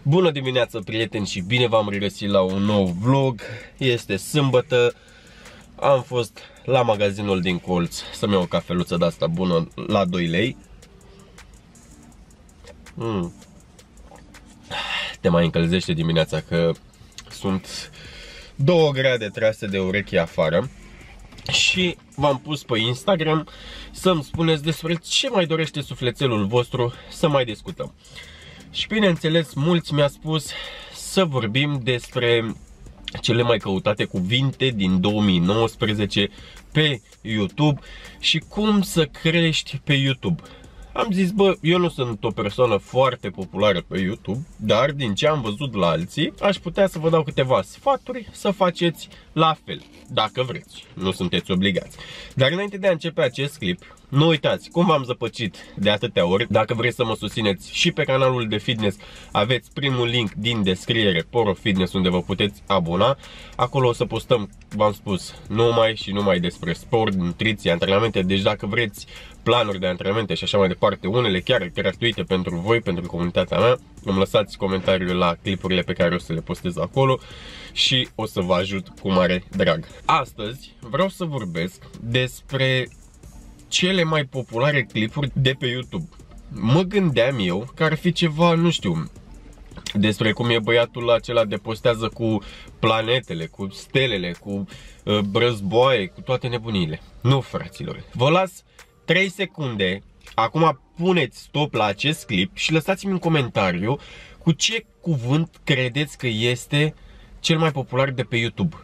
Bună dimineața, prieteni, și bine v-am regăsit la un nou vlog. Este sâmbătă. Am fost la magazinul din colț să-mi iau o cafeluță de asta bună la 2 lei. Te mai încălzește dimineața că sunt 2 grade trase de ureche afară. Și v-am pus pe Instagram să-mi spuneți despre ce mai dorește sufletelul vostru să mai discutăm. Și bineînțeles, mulți mi-a spus să vorbim despre cele mai căutate cuvinte din 2019 pe YouTube și cum să crești pe YouTube. Am zis, bă, eu nu sunt o persoană foarte populară pe YouTube, dar din ce am văzut la alții, aș putea să vă dau câteva sfaturi să faceți la fel, dacă vreți, nu sunteți obligați. Dar înainte de a începe acest clip, nu uitați, cum v-am zăpăcit de atâtea ori, dacă vreți să mă susțineți și pe canalul de fitness, aveți primul link din descriere, Poro Fitness, unde vă puteți abona. Acolo o să postăm, v-am spus, numai despre sport, nutriție, antrenamente, deci dacă vreți planuri de antrenamente și așa mai departe, unele chiar gratuite pentru voi, pentru comunitatea mea, îmi lăsați comentariul la clipurile pe care o să le postez acolo și o să vă ajut cu mare drag. Astăzi vreau să vorbesc despre cele mai populare clipuri de pe YouTube. Mă gândeam eu că ar fi ceva, nu știu, despre cum e băiatul acela de postează cu planetele, cu stelele, cu războaie, cu toate nebuniile. Nu, fraților. Vă las 3 secunde. Acum puneți stop la acest clip și lăsați-mi un comentariu cu ce cuvânt credeți că este cel mai popular de pe YouTube.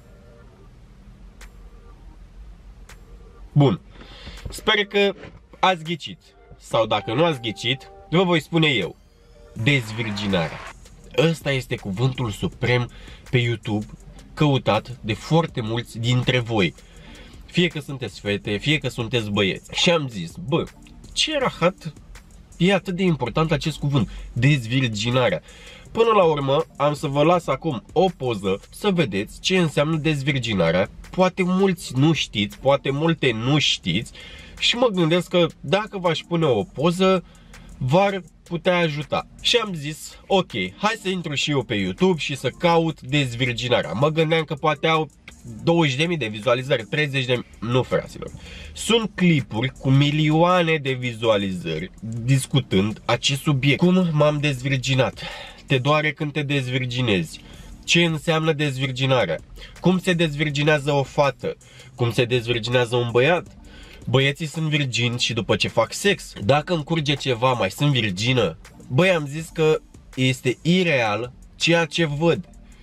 Bun. Sper că ați ghicit. Sau dacă nu ați ghicit, vă voi spune eu. Dezvirginarea. Ăsta este cuvântul suprem pe YouTube, căutat de foarte mulți dintre voi. Fie că sunteți fete, fie că sunteți băieți. Și am zis, bă, ce rahat e atât de important acest cuvânt, dezvirginarea. Până la urmă, am să vă las acum o poză să vedeți ce înseamnă dezvirginarea. Poate mulți nu știți, poate multe nu știți. Și mă gândesc că dacă v-aș pune o poză, v-ar putea ajuta. Și am zis, ok, hai să intru și eu pe YouTube și să caut dezvirginarea. Mă gândeam că poate au 20.000 de vizualizări, 30.000, nu, fraților. Sunt clipuri cu milioane de vizualizări discutând acest subiect. Cum m-am dezvirginat? Te doare când te dezvirginezi? Ce înseamnă dezvirginarea? Cum se dezvirginează o fată? Cum se dezvirginează un băiat? Băieții sunt virgini și după ce fac sex. Dacă îmi curge ceva, mai sunt virgină? Băi, am zis că este ireal ceea ce văd.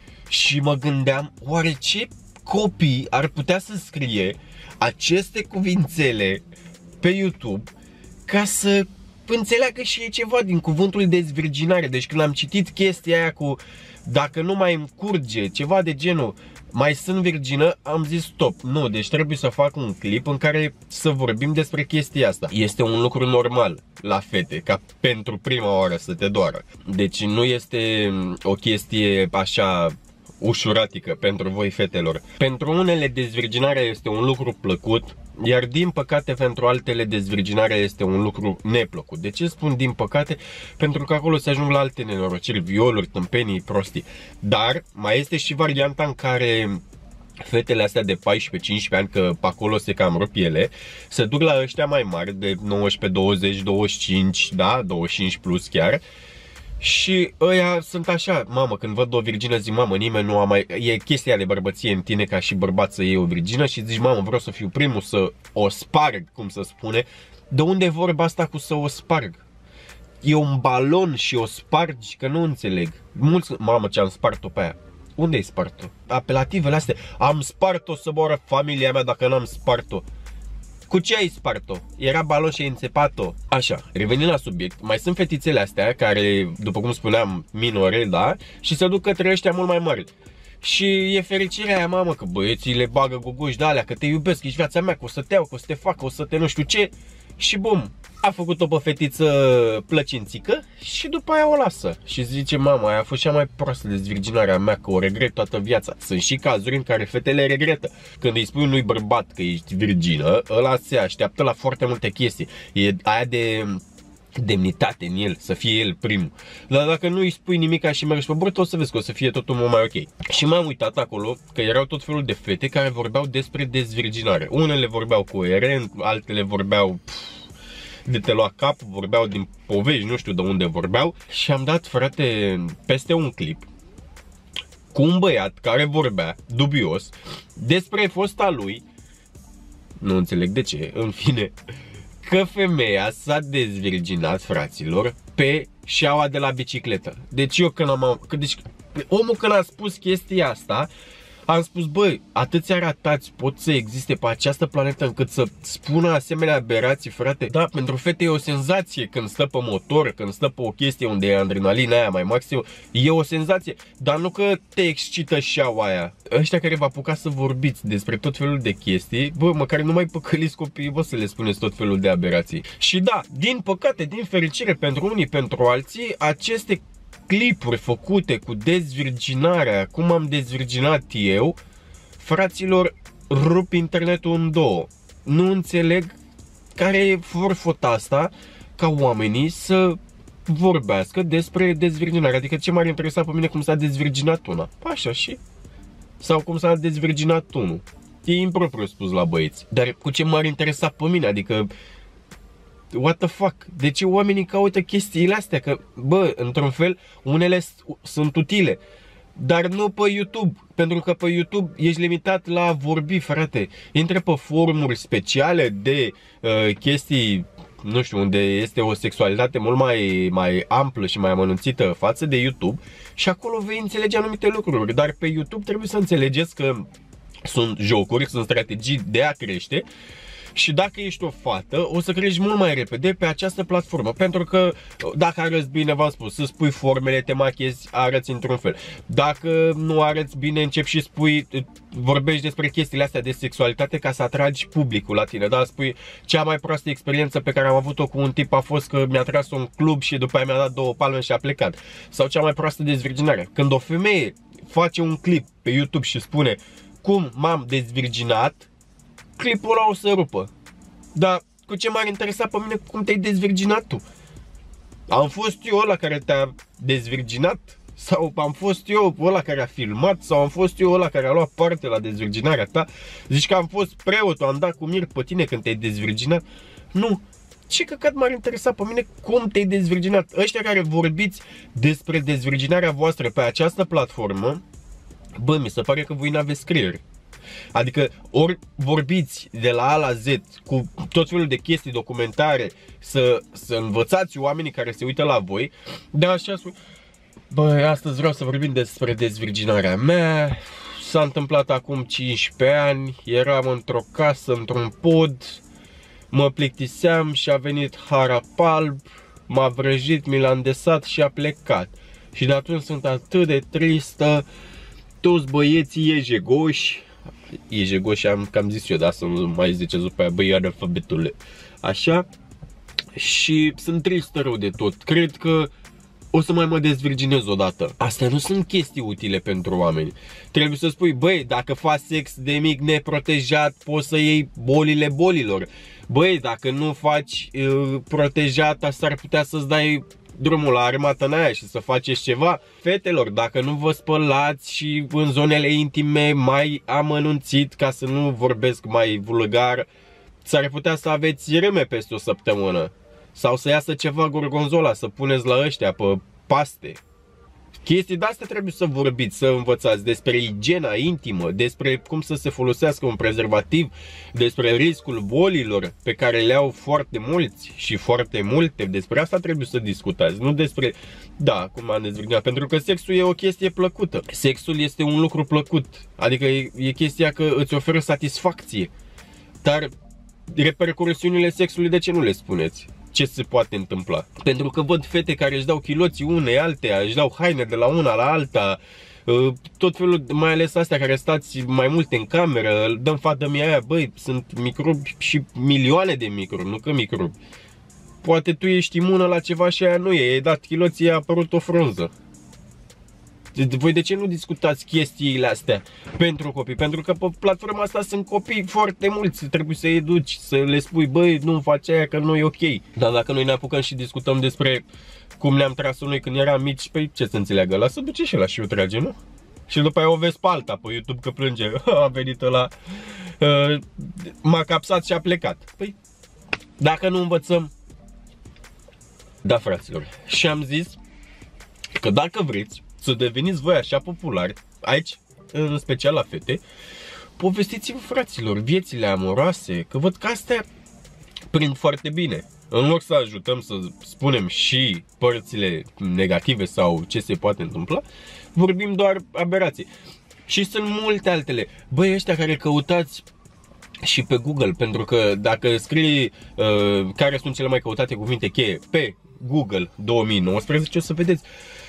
Și mă gândeam, oare ce copii ar putea să scrie aceste cuvințele pe YouTube ca să înțeleagă și ei ceva din cuvântul dezvirginare. Deci când am citit chestia aia cu dacă nu mai îmi curge, ceva de genul mai sunt virgină, am zis stop, nu, deci trebuie să fac un clip în care să vorbim despre chestia asta. Este un lucru normal la fete, ca pentru prima oară să te doară. Deci nu este o chestie așa ușuratică pentru voi, fetelor. Pentru unele dezvirginarea este un lucru plăcut, iar din păcate pentru altele dezvirginarea este un lucru neplăcut. De ce spun din păcate? Pentru că acolo se ajung la alte nenorociri, violuri, tâmpenii, prostii. Dar mai este și varianta în care fetele astea de 14-15 ani, că pe acolo se cam rup ele, se duc la ăștia mai mari de 19, 20, 25, da, 25 plus chiar. Și ăia sunt așa, mamă, când văd o virgină zic, mamă, nimeni nu a mai... E chestia de bărbăție în tine ca și bărbat să iei o virgină și zici, mamă, vreau să fiu primul să o sparg, cum se spune. De unde e vorba asta cu să o sparg? E un balon și o spargi, că nu înțeleg. Mulți, mamă, ce am spart-o pe aia. Unde ai spart-o? Apelativele astea, am spart-o să moară familia mea dacă n-am spart-o. Cu ce ai spart-o? Era balon și ai înțepat-o. Așa, revenind la subiect, mai sunt fetițele astea care, după cum spuneam, minore, da? Și se duc către ăștia mult mai mari. Și e fericirea aia, mamă, că băieții le bagă gogoși de alea, că te iubesc, ești viața mea, că o să te iau, că o să te fac, că o să te nu știu ce. Și bum, a făcut-o pe fetiță plăcințică și după aia o lasă. Și zice, mama, aia a fost cea mai proastă dezvirginarea mea, că o regret toată viața. Sunt și cazuri în care fetele regretă. Când îi spui unui bărbat că ești virgină, ăla se așteaptă la foarte multe chestii. E aia de demnitate în el, să fie el primul. Dar dacă nu îi spui nimica și mergi pe bord, o să vezi că o să fie totul mult mai ok. Și m-am uitat acolo că erau tot felul de fete care vorbeau despre dezvirginare. Unele vorbeau coerent, altele vorbeau de te lua cap, vorbeau din povești, nu știu de unde vorbeau. Și am dat, frate, peste un clip cu un băiat care vorbea, dubios, despre fosta lui, nu înțeleg de ce, în fine, că femeia s-a dezvirginat, fraților, pe șaua de la bicicletă. Deci eu omul când a spus chestia asta, am spus, băi, atâția ratați pot să existe pe această planetă încât să spună asemenea aberații, frate. Da, pentru fete e o senzație când stă pe motor, când stă pe o chestie unde e adrenalina aia mai maxim, e o senzație, dar nu că te excită șaua aia. Ăștia care vă apucați să vorbiți despre tot felul de chestii, bă, măcar nu mai păcăliți copiii, bă, să le spuneți tot felul de aberații. Și da, din păcate, din fericire pentru unii, pentru alții, aceste clipuri făcute cu dezvirginarea, cum am dezvirginat eu, fraților, rup internetul în două. Nu înțeleg care e forfota asta ca oamenii să vorbească despre dezvirginare. Adică ce m-ar interesa pe mine cum s-a dezvirginat una? Așa și? Sau cum s-a dezvirginat unul? E impropriu spus la băieți. Dar cu ce m-ar interesa pe mine? Adică what the fuck? De ce oamenii caută chestiile astea? Că, bă, într-un fel, unele sunt utile, dar nu pe YouTube. Pentru că pe YouTube ești limitat la vorbi, frate. Intră pe forumuri speciale de chestii, nu știu, unde este o sexualitate mult mai amplă și mai amănunțită față de YouTube și acolo vei înțelege anumite lucruri. Dar pe YouTube trebuie să înțelegeți că sunt jocuri, sunt strategii de a crește. Și dacă ești o fată, o să crești mult mai repede pe această platformă. Pentru că dacă arăți bine, v-am spus, să spui formele, te machiezi, arăți într-un fel. Dacă nu arăți bine, începi și vorbești despre chestiile astea de sexualitate ca să atragi publicul la tine. Da, spui, cea mai proastă experiență pe care am avut-o cu un tip a fost că mi-a tras un club și după aia mi-a dat 2 palme și a plecat. Sau cea mai proastă dezvirginare. Când o femeie face un clip pe YouTube și spune cum m-am dezvirginat, clipul ăla o să rupă. Dar cu ce m-ar interesa pe mine cum te-ai dezvirginat tu? Am fost eu ăla care te-a dezvirginat? Sau am fost eu ăla care a filmat? Sau am fost eu ăla care a luat parte la dezvirginarea ta? Zici că am fost preotul, am dat cu mir pe tine când te-ai dezvirginat? Nu. Ce căcat m-ar interesa pe mine cum te-ai dezvirginat? Ăștia care vorbiți despre dezvirginarea voastră pe această platformă, bă, mi se pare că voi n-aveți creier. Adică ori vorbiți de la A la Z cu tot felul de chestii, documentare, să învățați oamenii care se uită la voi, dar așa spun, băi, astăzi vreau să vorbim despre dezvirginarea mea. S-a întâmplat acum 15 ani, eram într-o casă, într-un pod, mă plictiseam și a venit harap alb, m-a vrăjit, mi l-a îndesat și a plecat. Și de atunci sunt atât de tristă, toți băieții ejegoși. Ejegoși am cam zis eu, da, să nu mai ziceți după aia, băi, analfabetule. Așa. Și sunt tristă rău de tot. Cred că o să mai mă dezvirginez odată. Astea nu sunt chestii utile pentru oameni. Trebuie să spui, băi, dacă faci sex de mic neprotejat, poți să iei bolile bolilor. Băi, dacă nu faci protejat, s-ar putea să-ți dai drumul la armata în aia și să faceți ceva. Fetelor, dacă nu vă spălați și în zonele intime mai amănunțit, ca să nu vorbesc mai vulgar, s-ar putea să aveți râme peste o săptămână. Sau să iasă ceva gorgonzola, să puneți la ăștia pe paste. Chestii de-astea trebuie să vorbiți, să învățați despre igiena intimă, despre cum să se folosească un prezervativ, despre riscul bolilor pe care le au foarte mulți și foarte multe. Despre asta trebuie să discutați, nu despre, da, cum am dezvirginat, pentru că sexul e o chestie plăcută. Sexul este un lucru plăcut, adică e chestia că îți oferă satisfacție. Dar repercursiunile sexului, de ce nu le spuneți? Ce se poate întâmpla? Pentru că văd fete care își dau chiloții unei alteia, își dau haine de la una la alta, tot felul, mai ales astea care stați mai multe în cameră, dăm fată mie aia, băi, sunt microbi și milioane de microbi, nu că microbi. Poate tu ești imună la ceva și aia nu e, ai dat chiloții, a apărut o frunză. Voi de ce nu discutați chestiile astea pentru copii? Pentru că pe platforma asta sunt copii foarte mulți, trebuie să-i educi, să le spui, băi, nu faci aia că nu e ok. Dar dacă noi ne apucăm și discutăm despre cum ne-am tras noi când eram mici, păi ce să înțeleagă? Lasă duce și ăla și o trage, nu? Și după aia o vezi pe alta pe YouTube că plânge, a venit ăla, m-a capsat și a plecat. Păi, dacă nu învățăm, da, fraților, și am zis că dacă vreți să deveniți voi așa populari, aici, în special la fete, povestiți-vă, fraților, viețile amoroase, că văd că astea prind foarte bine. În loc să ajutăm să spunem și părțile negative sau ce se poate întâmpla, vorbim doar aberații. Și sunt multe altele. Băi, ăștia care căutați și pe Google, pentru că dacă scrii care sunt cele mai căutate cuvinte cheie pe Google 2019, o să vedeți.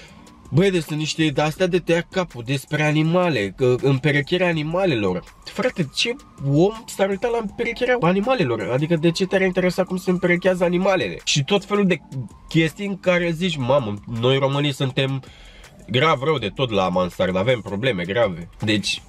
Băi, deci sunt niște de-astea de tăia capul despre animale, împerecherea animalelor. Frate, ce om s-ar uita la împerecherea animalelor? Adică de ce te-ar interesa cum se împerechează animalele? Și tot felul de chestii în care zici, mamă, noi românii suntem grav rău de tot la mansard, avem probleme grave. Deci,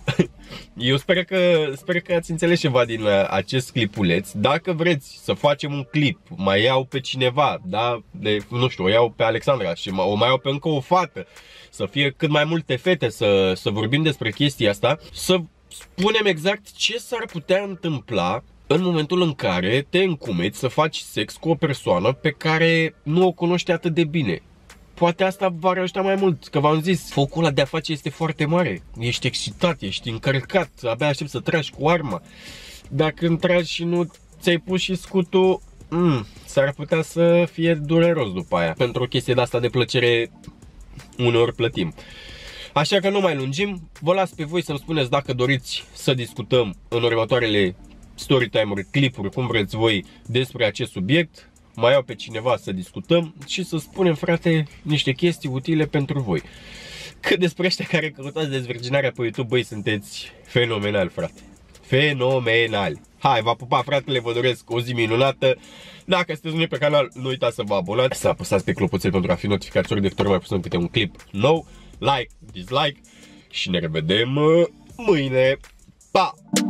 eu sper că ați înțeles ceva din acest clipuleț. Dacă vreți să facem un clip, mai iau pe cineva, da? Nu știu, o iau pe Alexandra și o mai iau pe încă o fată, să fie cât mai multe fete, să vorbim despre chestia asta, să spunem exact ce s-ar putea întâmpla în momentul în care te încumeți să faci sex cu o persoană pe care nu o cunoști atât de bine. Poate asta v-ar ajuta mai mult, că v-am zis, focul ăla de a face este foarte mare. Ești excitat, ești încărcat, abia aștept să tragi cu arma. Dacă îmi tragi și nu ți-ai pus și scutul, s-ar putea să fie dureros după aia. Pentru o chestie de asta de plăcere, uneori plătim. Așa că nu mai lungim, vă las pe voi să-mi spuneți dacă doriți să discutăm în următoarele storytime-uri, clipuri, cum vreți voi, despre acest subiect. Mai iau pe cineva să discutăm și să spunem, frate, niște chestii utile pentru voi. Că despre ăștia care căutați dezvirginarea pe YouTube, băi, sunteți fenomenali, frate. Fenomenali. Hai, v-a pupat, fratele, vă doresc o zi minunată. Dacă sunteți noi pe canal, nu uitați să vă abonați, să apăsați pe clopoțel pentru a fi notificați ori de câte ori mai pusăm câte un clip nou. Like, dislike și ne revedem mâine. Pa!